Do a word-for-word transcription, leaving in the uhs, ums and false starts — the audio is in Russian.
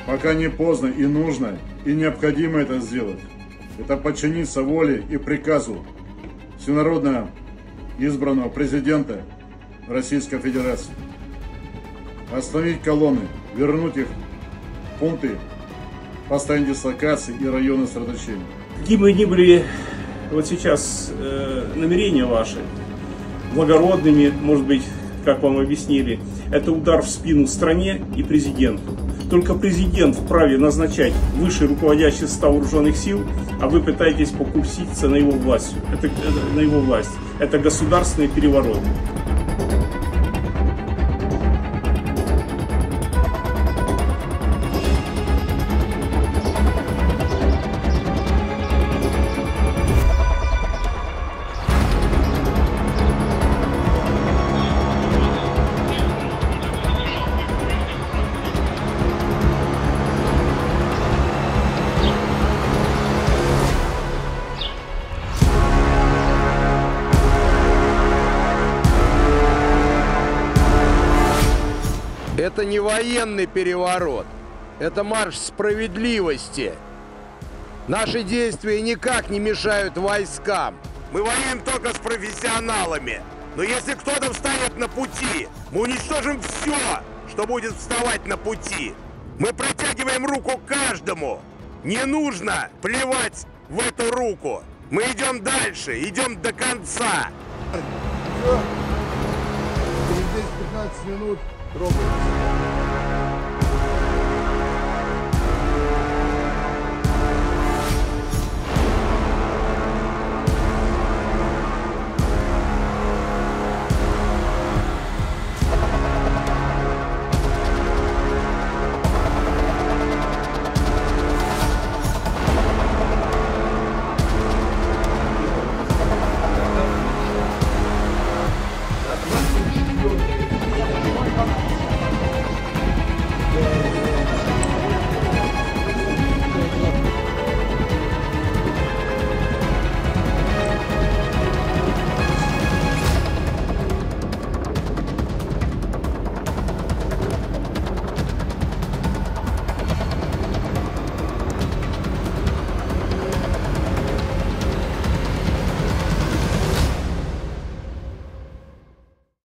Пока не поздно и нужно, и необходимо это сделать. Это подчиниться воле и приказу всенародно избранного президента Российской Федерации. Остановить колонны, вернуть их в пункты постоянной дислокации и районы сосредоточения. Какие бы ни были вот сейчас э, намерения ваши, благородными, может быть, как вам объяснили, это удар в спину стране и президенту. Только президент вправе назначать высший руководящий состав вооруженных сил, а вы пытаетесь покуситься на его власть. Это, на его власть. Это государственный переворот. Это не военный переворот, это марш справедливости. Наши действия никак не мешают войскам. Мы воюем только с профессионалами. Но если кто-то встанет на пути, мы уничтожим все, что будет вставать на пути. Мы протягиваем руку каждому. Не нужно плевать в эту руку. Мы идем дальше, идем до конца. Все. Через десять-пятнадцать минут трогаемся.